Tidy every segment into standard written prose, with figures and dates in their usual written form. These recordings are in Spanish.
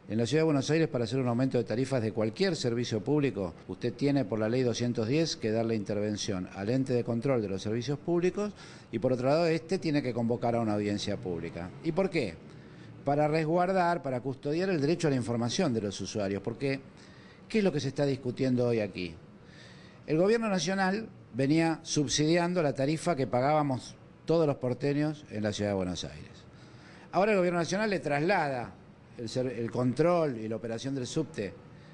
En la Ciudad de Buenos Aires, para hacer un aumento de tarifas de cualquier servicio público, usted tiene por la ley 210 que darle intervención al ente de control de los servicios públicos y por otro lado tiene que convocar a una audiencia pública. ¿Y por qué? Para resguardar, para custodiar el derecho a la información de los usuarios, porque ¿qué es lo que se está discutiendo hoy aquí? El gobierno nacional venía subsidiando la tarifa que pagábamos todos los porteños en la Ciudad de Buenos Aires. Ahora el gobierno nacional le traslada el control y la operación del subte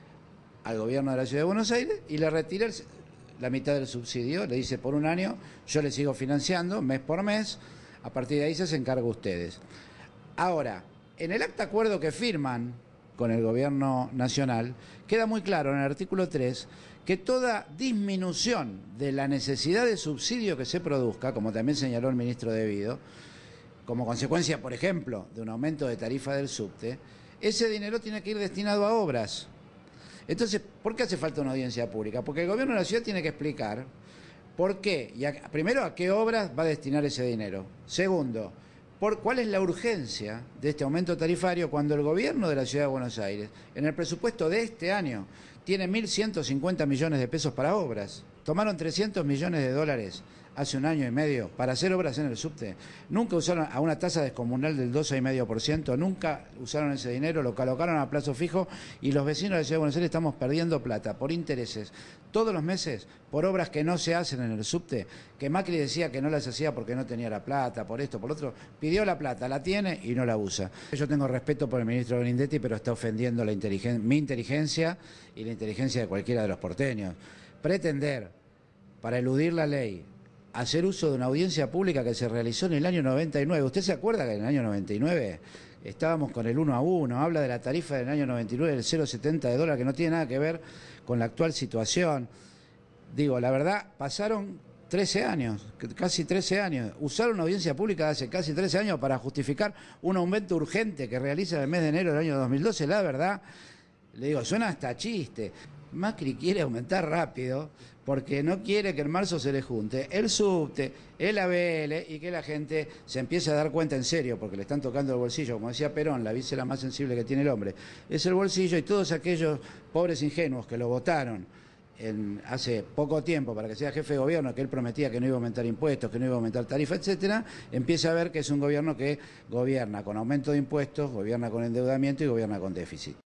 al gobierno de la Ciudad de Buenos Aires y le retira la mitad del subsidio, le dice por un año yo le sigo financiando mes por mes, a partir de ahí se encarga ustedes. Ahora, en el acta acuerdo que firman con el gobierno nacional, queda muy claro en el artículo 3 que toda disminución de la necesidad de subsidio que se produzca, como también señaló el ministro De Vido, como consecuencia, por ejemplo, de un aumento de tarifa del subte, ese dinero tiene que ir destinado a obras. Entonces, ¿por qué hace falta una audiencia pública? Porque el gobierno de la ciudad tiene que explicar por qué, primero, a qué obras va a destinar ese dinero. Segundo, ¿cuál es la urgencia de este aumento tarifario cuando el gobierno de la Ciudad de Buenos Aires, en el presupuesto de este año, tiene 1.150 millones de pesos para obras? Tomaron 300 millones de dólares hace un año y medio para hacer obras en el subte. Nunca usaron a una tasa descomunal del 12,5%, nunca usaron ese dinero, lo colocaron a plazo fijo y los vecinos de la Ciudad de Buenos Aires estamos perdiendo plata por intereses todos los meses por obras que no se hacen en el subte, que Macri decía que no las hacía porque no tenía la plata, por esto, por lo otro. Pidió la plata, la tiene y no la usa. Yo tengo respeto por el ministro Grindetti, pero está ofendiendo mi inteligencia y la inteligencia de cualquiera de los porteños. Pretender, para eludir la ley, hacer uso de una audiencia pública que se realizó en el año 99. ¿Usted se acuerda que en el año 99 estábamos con el 1 a 1? Habla de la tarifa del año 99, del 0,70 de dólar, que no tiene nada que ver con la actual situación. Digo, la verdad, pasaron 13 años, casi 13 años. Usaron una audiencia pública de hace casi 13 años para justificar un aumento urgente que realiza en el mes de enero del año 2012. La verdad, le digo, suena hasta chiste. Macri quiere aumentar rápido porque no quiere que en marzo se le junte el subte, el ABL y que la gente se empiece a dar cuenta en serio, porque le están tocando el bolsillo, como decía Perón, la víscera más sensible que tiene el hombre es el bolsillo, y todos aquellos pobres ingenuos que lo votaron hace poco tiempo para que sea jefe de gobierno, que él prometía que no iba a aumentar impuestos, que no iba a aumentar tarifas, etcétera, empieza a ver que es un gobierno que gobierna con aumento de impuestos, gobierna con endeudamiento y gobierna con déficit.